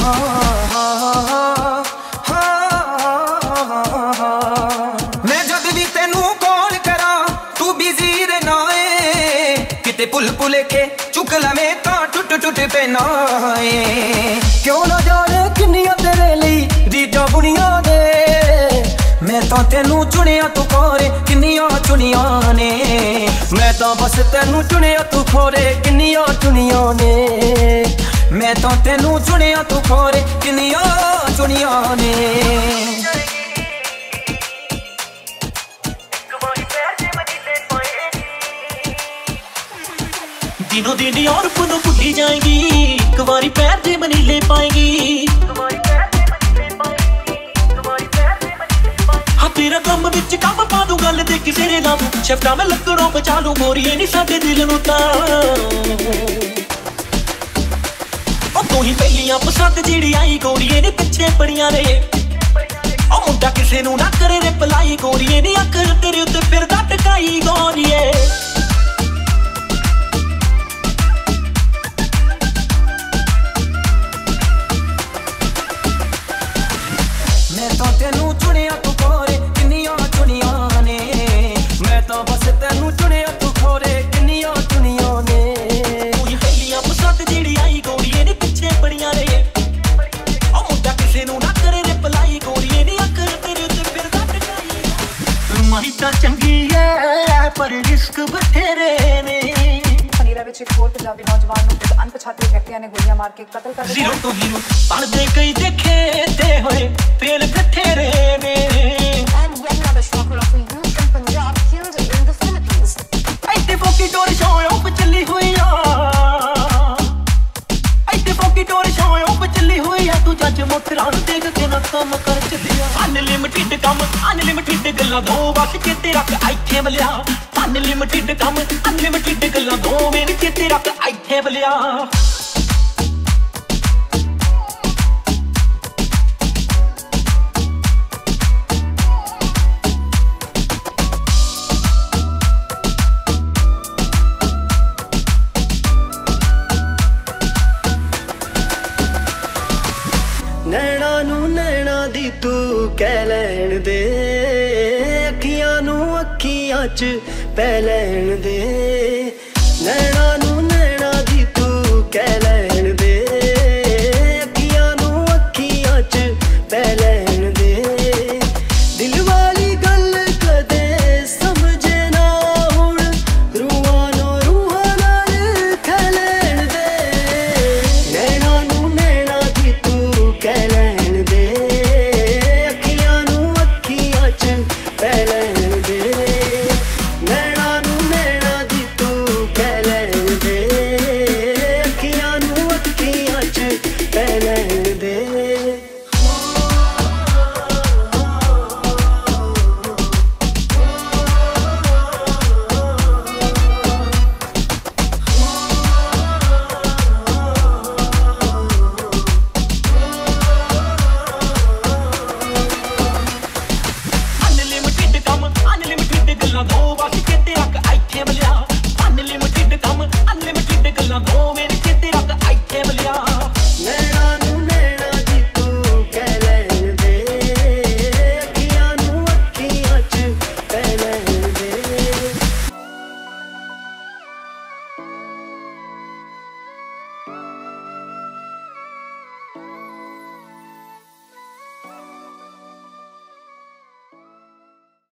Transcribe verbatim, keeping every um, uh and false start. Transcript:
मैं जब भी तेनू कॉल करा तू बिजी रहना है, किते पुल पुले के चुक लवे तो टुट टुट पैना है। क्यों ना जाने किन्नियां तेरे लिए रीडां बुनियां दे, मैं तो तेनू चुनिया तू खोरे किन्नियां चुनियां ने, मैं तो बस तेनू चुनिया तू खोरे किन्नियां चुनियां ने, मैं तो तेनू चुनिया तू खोरे किन्नियां चुनियां ने। दिनों दिन और पुनः भुली जाएगी, एक बारी पैर दे मनीले पाएगी। हाँ तेरा कम बिच कम पा दूं गल दे किसे ने ला दूं, शफ्टा मैं लकड़ों बचा लूं मोरिए नी साडे दिल नूं तां। ओ तू ही पहलियां पसंद जिहड़ी आई गोरीए नी पिछे पड़ियां ने, ओ मुंडा किसे नूं ना करे रिप्लाई गोरीए नी अकल तेरे उत्ते फिरदा टकाई गोरीए। मैं तो तेनू चुनिया तू खोरे किन्नियां चुनियां ने, मैं तो बस तेनू चुनिया तू खोरे किन्नियां चुनियां ने। तू ही पहलियां पसंद जिहड़ी आई गोरीए नी पिछे पड़ियां ने, ओ मुंडा किसे नूं ना करे रिप्लाई गोरीए नी अकल तेरे उत्ते फिरदा टकाई। माही तां चंगी है पर रिस्क बथेरे ने। खनीरा विच एक होर पंजाबी नौजवान नूं कुछ अनपछाते व्यक्तियों ने गोलियां मार के कतल कर दिया। जीरो टू हीरो पढ़दे कई देखे ते होए फेल बथेरे ने। And yet another shocker of a youth in Punjab killed in the Philippines. ऐते फोकी टोर शोयों पे चली हुई आ, ऐते फोकी टोर शोयों पे चली हुई आ, तू जज मोटरां देख के ना काम कर चलिया। अनलिमिटेड कम अनलिमिटेड गल्लां दो बस चेते रख आइथे बलिया, अनलिमिटेड कम अनलिमिटेड गल्लां दो मेरे चेते रख आइथे बलिया। नैना नू नैना दी तू कह लैण दे, अखियां नू अखियां च पै लैण दे। नैना